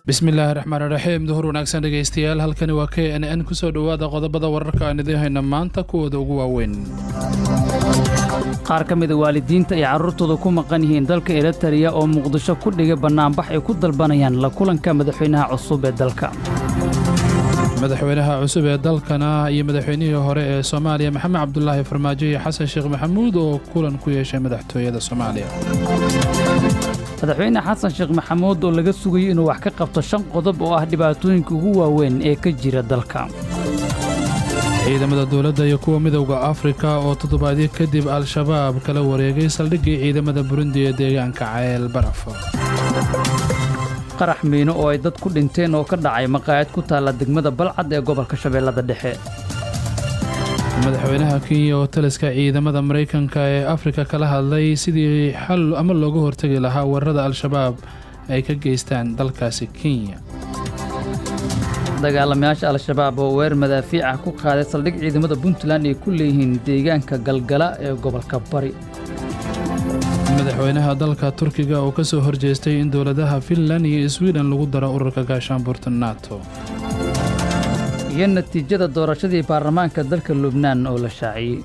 bismillaahi raxmaani raxiim duhur wanaagsan dhegaystayaal halkani waa KNN kusoo dhawaada qodobada wararka aan idiin hayna maanta kuwooda ugu waaweyn qaar ka mid ah waalidiinta ay carruurtooda ku maqan yihiin dalka Eritrea oo Muqdisho ku dhigay banaanbax ay ku dalbanayaan la kulanka madaxweynaha cusub ee dalka madaxweynaha cusub ee dalkana iyo madaxweynihii hore ee Soomaaliya Maxamed Cabdullaahi Farmaajo iyo Xasan Sheekh Maxamuud oo kulan ku yeeshay madaxtooyada Soomaaliya madaxweyne xasan sheekh maxamuud oo laga sugayay inuu wax ka qabto 5 qodob oo ah dhibaatooyinka ugu waaweyn ee ka jira dalka ciidamada dawladda iyo kuwa midowga Afrika oo toddobaadyo kadib al-shabaab kala wareegay saldhiggii ciidamada Burundi ee deegaanka Ceel Barafo qarax miino oo ay dad ku dhinteen oo ka dhacay maqaayad ku taala degmada Balcad ee gobolka Shabeellada Dhexe madaxweynaha Kenya oo taliska ciidamada Mareykanka ee Afrika kala hadlay sidii xal ama looga hortagi lahaa weerarada al-shabaab ay ka geystaan dalkaasi Kenya dagaalamayaasha al-shabaab oo weer madaafiic ah ku qaaday saldhig ciidamada Puntland ay ku leeyihiin deegaanka Galgala ee gobolka Bari madaxweynaha dalka Turkiga oo ka soo horjeestay in dawladaha Finland iyo Sweden lagu daro ururka gaashaanbuurta NATO iyo natiijada doorashadii baarlamaanka dalka Lubnaan oo la shaaciyay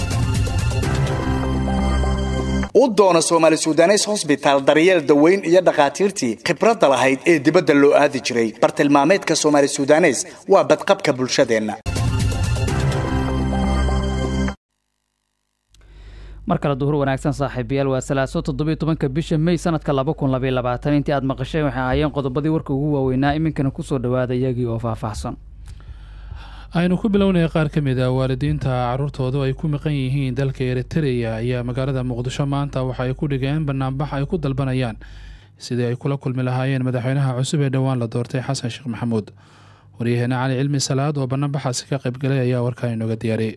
u doona Soomaali Suudaneys Hospital daryeel daweyn iyo dhaqaatiirtii khibradda lahayd ee dibadda loo aadi jiray bartilmaameedka Soomaali Suudaneys waa badqabka bulshadeena markale duhur wanaagsan saaxiibayaal waa 17 bisha May sanadka 2022 intii aad maqasheen waxa ayaan qodobadii warka ugu waaweynaa iminkana ku soo dhawaada iyagii oo faahfaahsan aynu ku bilownay qaar ka mid ah waalidiinta carruurtoodu ay ku maqan yihiin dalka Eritrea ayaa magaalada Muqdisho maanta waxa ay ku dhigeen banaanbax ay ku dalbanayaan sidii ay kula kulmi lahaayeen madaxweynaha cusub ee dhawaan la doortay Xasan Sheekh Maxamuud wariyahana Cali Cilmi Salaad oo banaanbaxaasi ka qayb galay ayaa warkaan inooga diyaariyay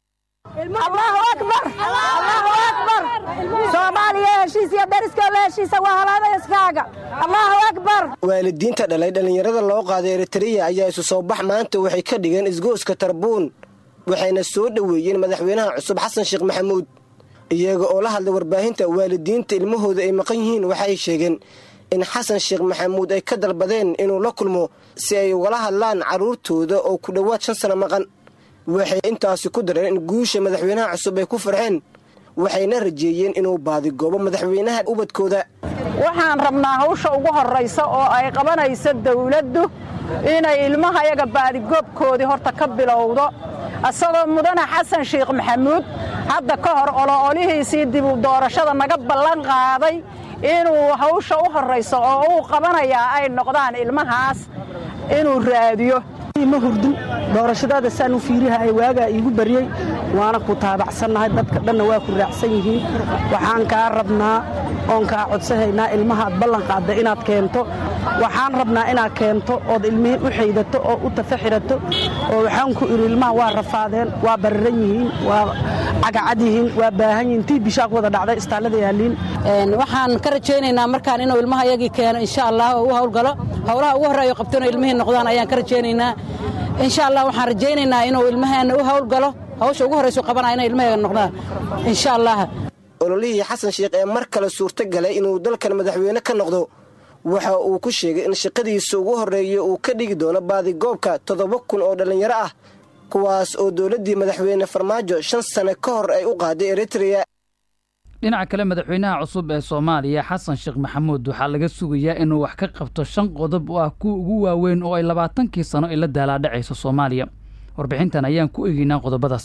Allahu akbar Allahu akbar Soomaaliya heshiisiya dariska heshiisa waa halaada iskaaga Allahu akbar waalidiinta dhalay dhalinyarada loo qaaday Eritrea ayaa isu soo bax maanta waxay ka dhigeen isgooska Tarbuun waxayna soo dhaweeyeen madaxweynaha cusub Xasan Sheekh Maxamuud iyaga oo la hadlay warbaahinta waalidiinta ilmahooda ay maqan yihiin waxay sheegeen in Xasan Sheekh Maxamuud ay ka dalbadeen inuu la kulmo si ay wala hadlaan carruurtooda oo ku dhawaad 5 sano maqan waxay intaasi ku dareen in guusha madaxweynaha cusub ay ku farxeen waxayna rajeeyeen inuu baadi goobo madaxweynaha ubadkooda waxaan rabnaa hawsha ugu horeysa oo ay qabanayso dawladdu inay ilmahayaga baadi goobkoodii horta ka bilowdo asagoo mudana Xasan Sheekh Maxamuud hadda ka hor ololihiisii dib u doorashada naga ballan qaaday inuu hawsha u horeyso oo uu qabanayaa ay noqdaan ilmahaas inuu raadiyo ma hurdin doorashada saan u fiiriha ay waaga igu bariyay waana ku taabacsannahay dadka dhanna waa ku raacsan yihiin waxaan ka rabnaa oon ka codsahaynaa ilmaha ballan qaada inaad keento waxaan rabnaa inaad keento oo ilmihi u xeydato oo u tafaxirato oo waxaan ku iri ilmaha waa rafaadeen waa bararan yihiin waa cagacad yihiin waa baahan yihiin tii bishaaq wada dhacday istaalada yaaliin waxaan ka rajaynaynaa markaan inuu ilmaha yagi keeno insha Allah oo u hawlgalo hawlaha ugu horeeyo qabtana ilmihi noqdaan ayaan ka rajaynaynaa insha Allah waxaan rajaynaynaa inuu ilmaheena u hawlgalo hawsha ugu horeyso qabanayna ilmaheena noqdaan insha Allah ololihii Xasan Sheekh ee mar kale suurta galay inuu dalkan madaxweyne ka noqdo waxa uu ku sheegay in shaqadiisa ugu horeeyo uu ka dhigi doono baadi goobka 7,000 oo dhalinyaro ah kuwaas oo dawladii madaxweyne Farmaajo 5 sano ka hor ay u qaaday Eritrea dhinaca kale madaxweynaha cusub ee Soomaaliya Xasan Sheekh Maxamuud waxa laga sugayaa inuu wax ka qabto 5 qodob oo ah kuwa ugu waaweyn oo ay 20 sano ila daalaadhacayso Soomaaliya warbixintan ayaan ku eegaynaa qodobadaas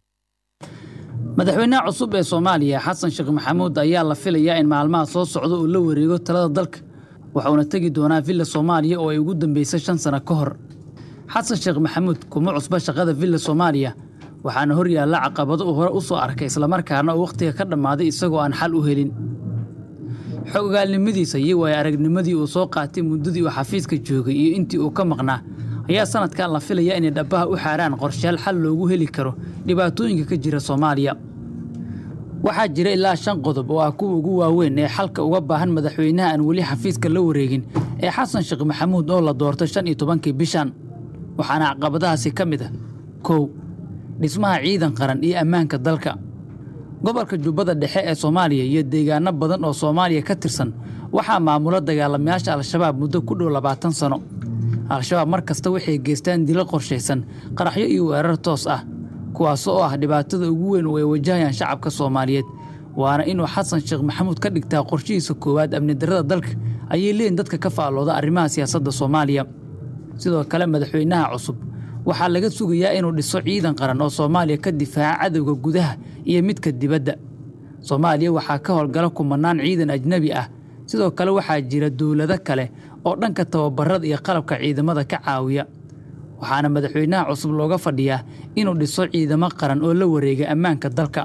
madaxweynaha cusub ee Soomaaliya Xasan Sheekh Maxamuud ayaa la filayaa in maalmaha soo socdo uu la wareego talada dalka waxaana tagi doonaa Villa Soomaaliya oo ay ugu dambeysay 5 sano ka hor Xasan Sheekh Maxamuud kuma cusba shaqada Villa Soomaaliya waxaana hor yaalla caqabado uu hore u soo arkay isla markaana uu waqtiga ka dhamaaday isagoo aan xal u helin xogaalnimadiisa iyo way aragnimadii uu soo qaatay muddadii uu xafiiska joogay iyo intii uu ka maqnaa ayaa sanadkan la filayaa in dhabaha u xaaraan qorshayaal xal loogu heli karo dhibaatooyinka ka jira Soomaaliya waxaa jira ilaa 5 qodob oo ah kuwa ugu waaweyn ee xalka uga baahan madaxweynaha aan wali xafiiska la wareegin ee Xasan Sheekh Maxamuud oo la doortay 15 bishan waxaana caqabadahaasi ka mid ah 1 dhismaha ciidan qaran iyo ammaanka dalka gobolka jubbada dhexe ee Soomaaliya iyo deegaano badan oo Soomaaliya ka tirsan waxaa maamula dagaalamayaasha al-shabaab muddo ku dhow 20 sano. al-shabaab markasta waxay geystaan dilal qorshaysan, qaraxyo iyo weerar toos ah, kuwaas oo ah dhibaatada ugu weyn oo ay wajahayaan shacabka Soomaaliyeed. waana inuu Xasan Sheekh Maxamuud ka dhigtaa qorshihiisa koowaad amni darrada dalka ayay leeyihiin dadka ka faalooda arrimaha siyaasadda Soomaaliya. sidoo kale madaxweynaha cusub waxaa laga sugayaa inuu dhiso ciidan qaran oo Soomaaliya ka difaaca cadawga gudaha iyo midka dibadda. Soomaaliya waxaa ka howlgala kumanaan ciidan ajnabi ah. sidoo kale waxaa jira dawlado kale oo dhanka tababarada iyo qalabka ciidamada ka caawiya. waxaana madaxweynaha cusub looga fadhiyaa inuu dhiso ciidamo qaran oo la wareega ammaanka dalka.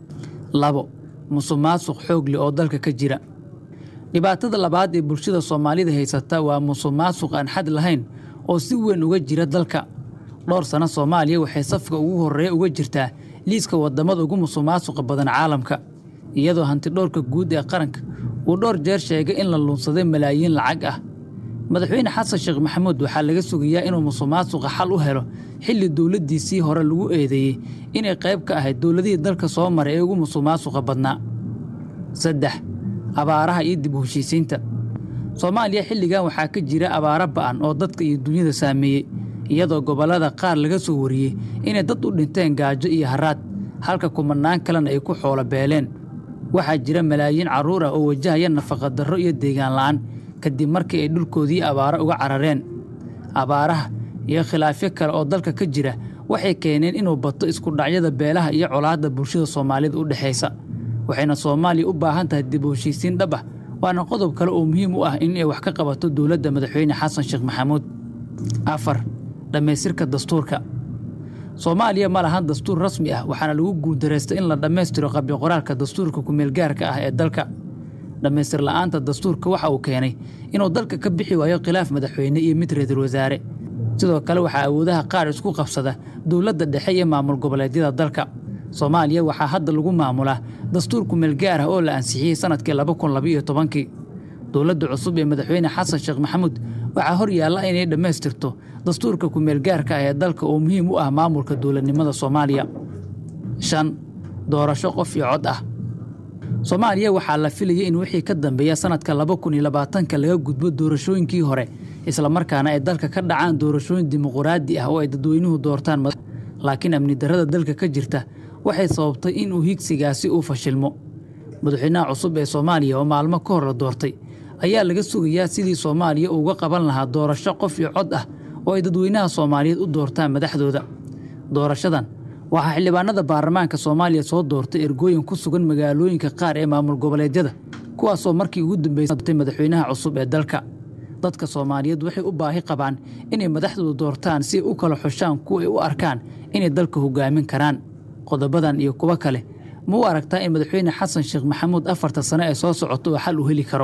2. musuqmaasuq xoog leh oo dalka ka jira. dhibaatada labaad ee bulshada Soomaalida haysata waa musuqmaasuq aan xad lahayn oo si weyn uga jira dalka. dhowr sano Soomaaliya waxay safka ugu horeeya uga jirtaa liiska wadamada ugu musuqmaasuqa badan caalamka, iyadoo hanti dhowrka guud ee qaranka uu dhowr jeer sheegay in la lunsaday malaayiin lacag ah. madaxweyne Xasan Sheekh Maxamuud waxaa laga sugayaa inuu musuqmaasuqa xal u helo xilli dawladdiisii hore lagu eedeeyay inay qayb ka ahayd dawladihii dalka soo maray ee ugu musuqmaasuqa badnaa. 3. abaaraha iyo dib u heshiisiinta. Soomaaliya xilligan waxaa ka jira abaaro ba'an oo dadka iyo dunyada saameeyay, iyadoo gobolada qaar laga soo wariyay inay dad u dhinteen gaajo iyo haraad, halka kumanaan kalena ay ku xoolo beeleen. waxaa jira malaayiin carruur ah oo wajahaya nafaqa darro iyo deegaan la'aan kadib markii ay dhulkoodii abaaro uga carareen. abaaraha iyo khilaafyo kale oo dalka ka jira waxay keeneen inuu bato isku dhacyada beelaha iyo colaadda bulshada Soomaalida u dhaxaysa. waxayna Soomaaliya u baahan tahay dib u heshiisiin dhab ah, waana qodob kale oo muhiim u ah in ay wax ka qabato dawladda madaxweyne Xasan Sheekh Maxamuud. 4. dhammaystirka dastuurka. Soomaaliya ma lahan dastuur rasmi ah, waxaana lagu guuldareystay in la dhammaystiro qabyo qoraalka dastuurka ku meel gaarka ah ee dalka. dhammaystir la'aanta dastuurka waxa uu keenay inuu dalka ka bixi waayo khilaaf madaxweyne iyo mid ra'iisul wasaare. sidoo kale waxaa awoodaha qaar isku qabsada dawladda dhexe iyo maamul goboleedyada dalka. Soomaaliya waxaa hadda lagu maamulaa dastuur ku meel gaar ah oo la ansixiyay sanadkii 2012. dawladda cusub ee madaxweyne Xasan Sheekh Maxamuud waxaa hor yaalla inay dhammaystirto dastuurka ku meel gaarka ah ee dalka oo muhiim u ah maamulka dawladnimada Soomaaliya. 5. doorasho qof iyo cod ah. Soomaaliya waxaa la filayay in wixii ka dambeeya sanadka 2020 laga gudbo doorashooyinkii hore, isla markaana ay dalka ka dhacaan doorashooyin dimuqraadi ah oo ay dadweynuhu doortaan. laakiin amni darrada dalka ka jirta waxay sababtay in uu higsigaasi uu fashilmo. madaxweynaha cusub ee Soomaaliya oo maalmo ka hor la doortay ayaa laga sugayaa sidii Soomaaliya uga qaban lahaa doorasho qof iyo cod ah oo ay dadweynaha Soomaaliyeed u doortaan madaxdooda. doorashadan waxaa xildhibaanada baarlamaanka Soomaaliya soo doortay ergooyin ku sugan magaalooyinka qaar ee maamul goboleedyada, kuwaasoo markii ugu dambeysay madaxweynaha cusub ee dalka. dadka Soomaaliyeed waxay u baahi qabaan inay madaxdooda doortaan si u kala xushaan kuwa ay u arkaan inay dalka hogaamin karaan. qodobadan iyo kuwa kale ma u aragtaa in madaxweyne Xasan Sheekh Maxamuud 4 sano ee soo socoto oo xal u heli karo?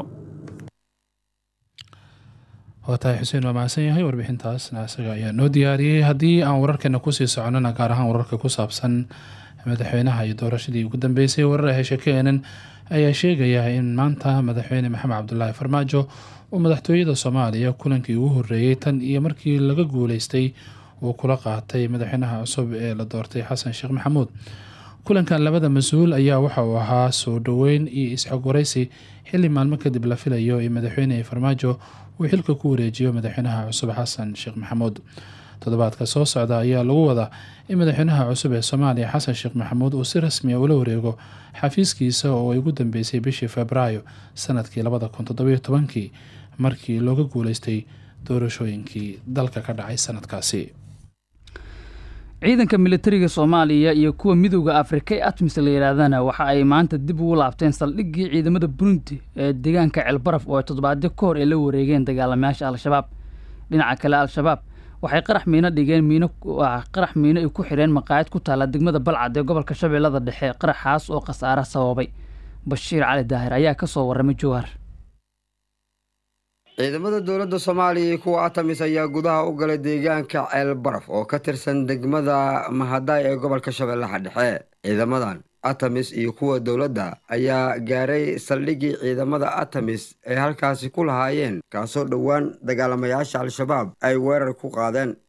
watahay Xuseen waa mahadsan yahay warbixintaasna isaga ayaa noo diyaariyay. haddii aan wararkeena kusii soconana gaar ahaan wararka ku saabsan madaxweynaha iyo doorashadii ugu dambeysay, warar ay sheekeenan ayaa sheegaya in maanta madaxweyne Maxamed Cabdullaahi Farmaajo uu madaxtooyada Soomaaliya kulankii ugu horeeyay tan iyo markii laga guuleystay uu kula qaatay madaxweynaha cusub ee la doortay Xasan Sheekh Maxamuud. kulankan labada mas'uul ayaa waxa uu ahaa soo dhaweyn iyo isxog waraysi xilli maalmo kadib la filayo in madaxweyne Farmaajo uu xilka ku wareejiyo madaxweynaha cusub Xasan Sheekh Maxamuud. toddobaadka soo socda ayaa lagu wadaa in madaxweynaha cusub ee Soomaaliya Xasan Sheekh Maxamuud uu si rasmi ah ula wareego xafiiskiisa oo ay ugu dambeysay bishii Febraayo sanadkii 2017 markii looga guuleystay doorashooyinkii dalka ka dhacay sanadkaasi. ciidanka militariga Soomaaliya iyo kuwa midowga Afrika ee ATMIS la yiraahdana waxa ay maanta dib ugu laabteen saldhiggii ciidamada Burundi ee deegaanka Ceelbaraf oo toddobaadyo ka hor ay la wareegeen dagaalamayaasha al-shabaab. dhinaca kale al-shabaab waxay qarax miino ay ku xireen maqaayad ku taala degmada Balcad ee gobolka Shabeellada Dhexe. qaraxaas oo khasaare sababay. Bashiir Cali Daahir ayaa ka soo warramay Jowhar. ciidamada dowladda Soomaaliya iyo kuwa ATMIS ayaa gudaha u galay deegaanka Ceelbaraf oo ka tirsan degmada Mahaday ee gobolka Shabeellaha Dhexe. ciidamadan ATMIS iyo kuwa dowladda ayaa gaaray saldhiggii ciidamada ATMIS ay halkaasi ku lahaayeen, kaasoo dhowaan dagaalamayaasha al-shabaab ay weerar ku qaadeen.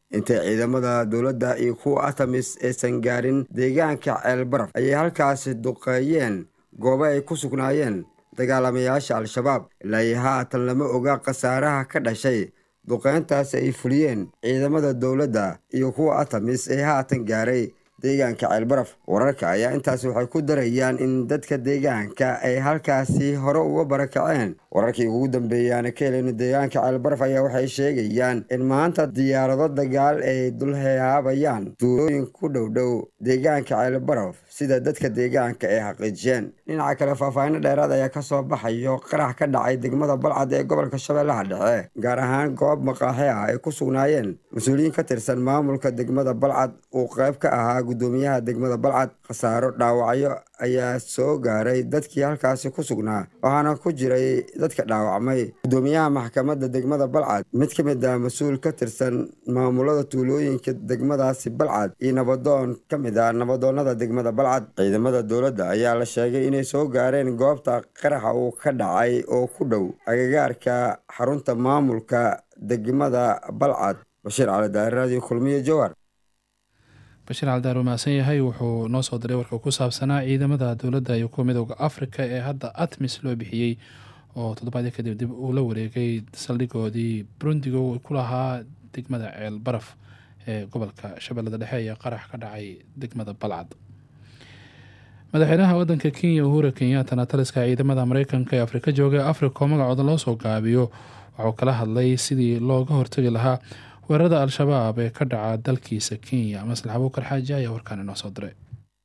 intay ciidamada dowladda iyo kuwa atamis aysan gaarin deegaanka ceelbaraf ayay halkaasi duqeeyeen goobo ay ku sugnaayeen dagaalamayaasha al-shabaab ilaa iyo haatan lama oga khasaaraha ka dhashay duqeyntaasi ay fuliyeen ciidamada dowladda iyo kuwa atamis ee haatan gaaray deegaanka ceelbaraf. wararka ayaa intaasi waxay ku darayaan in dadka deegaanka ay halkaasi hore uga barakaceen. wararkii ugu dambeeyaan ka helin deegaanka ceelbaraf ayaa waxay sheegayaan in maanta diyaarado dagaal ay dul hehaabayaan tuulooyin ku dhow deegaanka ceelbaraf sida dadka deegaanka ay xaqiijiyeen. dhinaca kale faahfaahin dheeraad ayaa ka soo baxayo qarax ka dhacay degmada Balcad ee gobolka Shabeellaha Dhexe, gaar ahaan goob maqaaxi ah ay ku sugnaayeen mas'uuliyiin ka tirsan maamulka degmada Balcad oo qayb ka ahaa gudoomiyaha degmada Balcad. khasaaro dhaawacyo ayaa soo gaaray dadkii halkaasi ku sugnaa, waxaana ku jiray dadka dhaawacmay gudoomiyaha maxkamadda degmada Balcad, mid ka mid ah mas'uul ka tirsan maamulada tuulooyinka degmadaasi Balcad iyo nabadoon ka mid ah nabadoonnada degmada Balcad. ciidamada dowladda ayaa la sheegay inay soo gaareen goobta qaraxa uu ka dhacay oo ku dhow agagaarka xarunta maamulka degmada Balcad. Bashiir Cali Daahir, Radio Kulmiye, Jowhar. bashiir caldaar uu mahadsan yahay. wuxuu noo soo diray warka ku saabsanaa ciidamada dowladda iyo kuwa midooda afrika ee hadda atmis loo bixiyey oo toddobaadii kadib dib uu la wareegay saldhigoodii burundiga uu ku lahaa degmada ceelbaraf ee gobolka shabeellada dhexe iyo qarax ka dhacay degmada Balcad. madaxweynaha wadanka Kenya Uhuru Kenyatta taliska ciidamada Mareykanka ee Afrika jooga Afrika magacooda loo soo gaabiyo wuxuu kala hadlay sidii looga hortagi lahaa weerarada al-shabaab ee ka dhaca dalkiisa Kenya. Maslax Abuukar Xaaji ayaa warkaan inoo soo diray.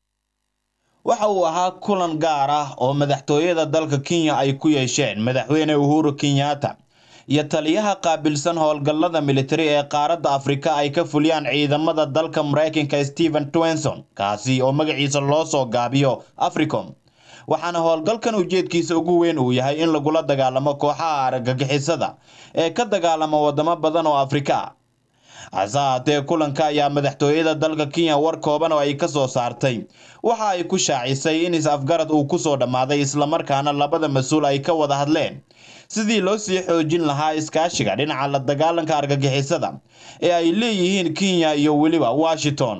waxa uu ahaa kulan gaar ah oo madaxtooyada dalka Kenya ay ku yeesheen madaxweyne Uhuru Kenyatta iyo taliyaha qaabilsan howlgallada military ee qaaradda Afrika ay ka fuliyaan ciidamada dalka Mareykanka Stephen Twenson, kaasi oo magaciisa loo soo gaabiyo Africom. waxaana howlgalkan ujeedkiisa ugu weyn uu yahay in lagula dagaalamo kooxaha argagixisada ee ka dagaalama wadamo badan oo Afrika ah. hasaatee kulanka ayaa madaxtooyada dalka Kenya war kooban oo ay ka soo saartay waxa ay ku shaacisay in is-afgarad uu ku soo dhamaaday, isla markaana labada mas'uul ay ka wada hadleen sidii loo sii xoojin lahaa iskaashiga dhinaca la dagaalanka argagixisada ee ay leeyihiin Kenya iyo weliba Washington.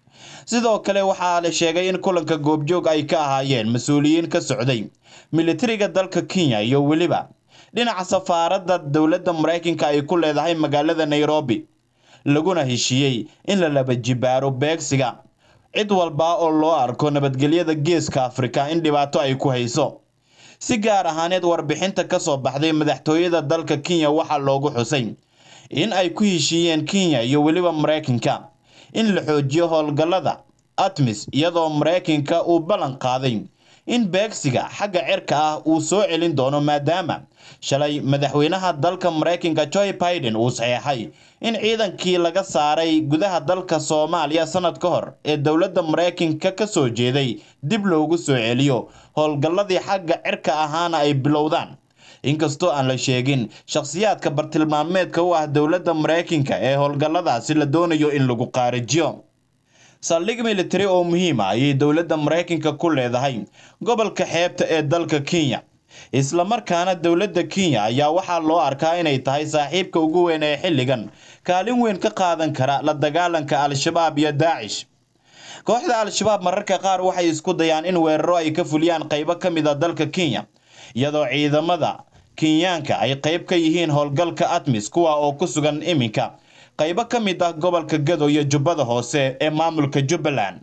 sidoo kale waxaa la sheegay in kulanka goobjoog ay ka ahaayeen mas'uuliyiin ka socday militariga dalka Kenya iyo weliba dhinaca safaaradda dowladda Mareykanka ay ku leedahay magaalada Nairobi, laguna heshiiyey in la laba jibaaro beegsiga cid walba oo loo arko nabadgelyada geeska Afrika in dhibaato ay ku hayso. si gaar ahaaneed warbixinta ka soo baxday madaxtooyada dalka Kenya waxaa loogu xusay in ay ku heshiiyeen Kenya iyo weliba Mareykanka in la xoojiyo howlgallada ATMIS, iyadoo Mareykanka uu ballan qaaday in beegsiga xagga cirka ah uu soo celin doono, maadaama shalay madaxweynaha dalka Mareykanka Joe Biden uu saxeexay in ciidankii laga saaray gudaha dalka Soomaaliya sanad ka hor ee dowladda Mareykanka ka soo jeeday dib loogu soo celiyo howlgalladii xagga cirka ahaana ay bilowdaan. inkastoo aan la sheegin shakhsiyaadka bartilmaameedka u ah dowladda Mareykanka ee howlgalladaasi la doonayo in lagu qaarijiyo. saldhig military oo muhiim ah ayay dowladda Mareykanka ku leedahay gobolka xeebta ee dalka Kenya, isla markaana dowladda Kenya ayaa waxaa loo arkaa inay tahay saaxiibka ugu weyn ee xilligan kaalin weyn ka qaadan kara la dagaalanka al-shabaab iyo Daesh. kooxda al-shabaab mararka qaar waxay isku dayaan in weeraro ay ka fuliyaan qaybo ka mid ah dalka Kenya, iyadoo ciidamada Kenyaanka ay qayb ka yihiin howlgalka ATMIS kuwa oo ku sugan iminka qaybo ka mid ah gobolka Gado iyo Jubbada Hoose ee maamulka Jubbaland.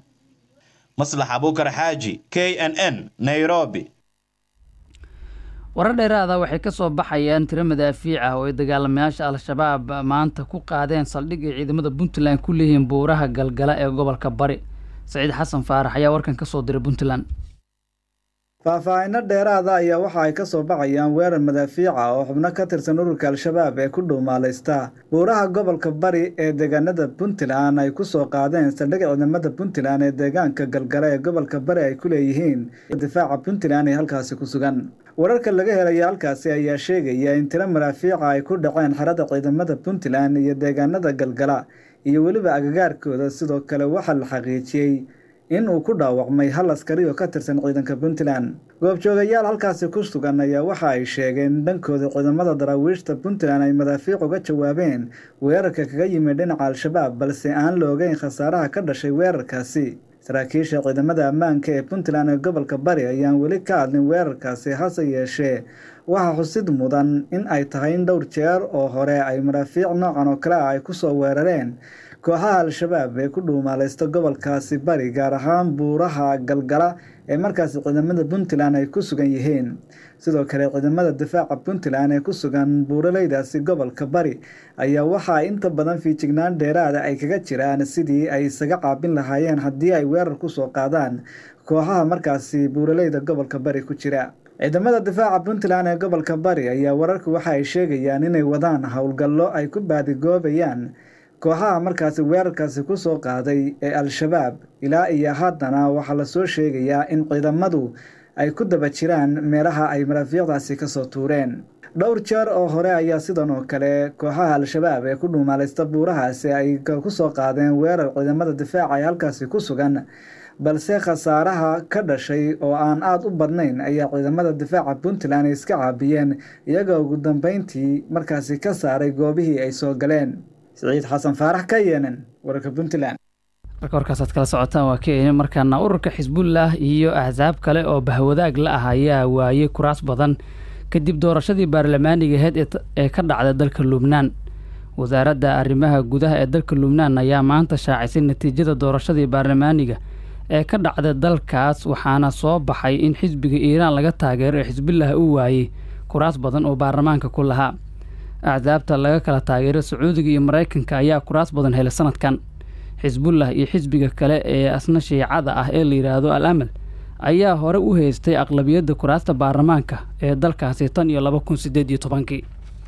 Maslax Abuukar Xaaji, KNN, Nairobi. warar dheeraada waxay ka soo baxayaan tiro madaafiic ah oo ay dagaalamayaasha al-shabaab maanta ku qaadeen saldhig ay ciidamada Puntland ku leeyihiin buuraha Galgala ee gobolka Bari. Saciid Xasan Faarax ayaa warkan ka soo diray Puntland. faahfaahinno dheeraada ayaa waxa ay ka soo baxayaan weerar madaafiic ah oo xubno ka tirsan ururka al-shabaab ee ku dhuumaalaysta buuraha gobolka Bari ee deegaanada Puntland ay ku soo qaadeen saldhig ciidamada Puntland ee deegaanka Galgala ee gobolka Bari ay ku leeyihiin difaaca Puntland ee halkaasi ku sugan. wararka laga helay halkaasi ayaa sheegaya in tiro madaafiic ay ku dhaceen xarada ciidamada Puntland iyo deegaanada Galgala iyo weliba agagaarkooda. sidoo kale waxaa la xaqiijiyey in uu ku dhaawacmay hal askari oo ka tirsan ciidanka Puntland. Goobjoogayaal halkaasi ku sugan ayaa waxa ay sheegeen dhankooda ciidamada daraawiishta Puntland ay madaafiic uga jawaabeen weerarka kaga yimid dhinaca Al-Shabaab balse aan la ogeyn khasaaraha ka dhashay weerarkaasi. Saraakiisha ciidamada ammaanka ee Puntland ee gobolka Bari ayaan weli ka hadlin weerarkaasi, hase yeeshee waxaa xusid mudan in ay tahay in dhowr jeer oo hore ay madaafiic noocan oo kale ah ay ku soo weerareen kooxaha Al-Shabaab ee ku dhuumaalaysta gobolkaasi Bari, gaar ahaan buuraha Galgala ee markaasi ciidamada Puntland ay ku sugan yihiin. Sidoo kale ciidamada difaaca Puntland ee ku sugan buuraleydaasi gobolka Bari ayaa waxa inta badan fiijignaan dheeraad ay kaga jiraan sidii ay isaga qaabin lahaayeen haddii ay weerar ku soo qaadaan kooxaha markaasi buuraleyda gobolka Bari ku jira. Ciidamada difaaca Puntland ee gobolka Bari ayaa wararku waxa ay sheegayaan inay wadaan howlgallo ay ku baadigoobayaan kooxaha markaasi weerarkaasi ku soo qaaday ee Al-Shabaab. Ilaa iyo haddana waxaa la soo sheegayaa in ciidamadu ay ku daba jiraan meelaha ay madaafiicdaasi ka soo tuureen. Dhowr jeer oo hore ayaa sidan oo kale kooxaha Al-Shabaab ee ku dhuumaalaysta buurahaasi ay ku soo qaadeen weerar ciidamada difaaca ee halkaasi ku sugan, balse khasaaraha ka dhashay oo aan aad u badnayn ayaa ciidamada difaaca Puntland iska caabiyeen iyagoo ugu dambeyntii markaasi ka saaray goobihii ay soo galeen. Saciid Xasan Faarax ka yeenen wararka Puntland. warkaasaad kala socotaan waa keenay markaana ururka Xisbullah iyo axsaab kale oo bahwadaag la ah ayaa waayay kuraas badan kadib doorashadii baarlamaaniga ahayd ee ka dhacday dalka Lubnaan. wasaaradda arrimaha gudaha ee dalka Lubnaan ayaa maanta shaacisay natiijada doorashadii baarlamaaniga ee ka dhacday dalkaas, waxaana soo baxay in xisbiga Iiraan laga taageero ee Xisbullah uu waayay kuraas badan oo baarlamaanka ku lahaa. axsaabta laga kala taageero Sacuudiga iyo Mareykanka ayaa kuraas badan helay sanadkan. Xisbullah iyo xisbiga kale ee asna shiicada ah ee la yiraahdo Al-Amal ayaa hore u haystay aqlabiyadda kuraasta baarlamaanka ee dalkaasi tan iyo 2018.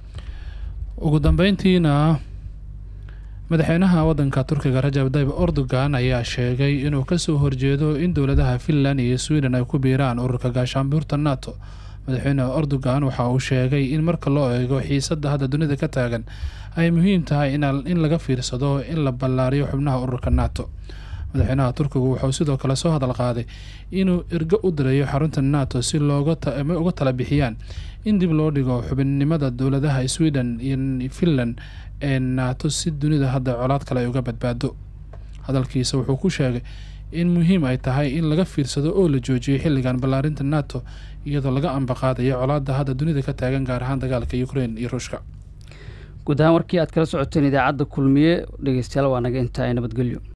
ugu dambeyntiina madaxweynaha waddanka Turkiga Rajab Tayyip Erdogan ayaa sheegay inuu ka soo horjeedo in dowladaha Finland iyo Sweden ay ku biiraan ururka gaashaanbuurta NATO. madaxweyne Erdogan waxa uu sheegay in marka loo eego xiisadda hadda dunida ka taagan ay muhiim tahay in laga fiirsado in la ballaariyo xubnaha ururka NATO. madaxweynaha Turkigu wuxuu sidoo kale soo hadal qaaday inuu ergo u dirayo xarunta NATO si uga tala bixiyaan in dib loo dhigo xubinnimada dowladaha Sweden iyo Finland ee NATO si dunida hadda colaad kale ay uga badbaado. hadalkiisa wuxuu ku sheegay in muhiim ay tahay in laga fiirsado oo la joojiyo xilligan ballaarinta NATO iyadoo laga ambaqaadayo colaadda hadda dunida ka taagan, gaar ahaan dagaalka Ukraine iyo Ruushka. guud ahaan warkii aad kala socoteen idaacadda Kulmiye dhegeystayaal waa naga intaa, nabadgelyo.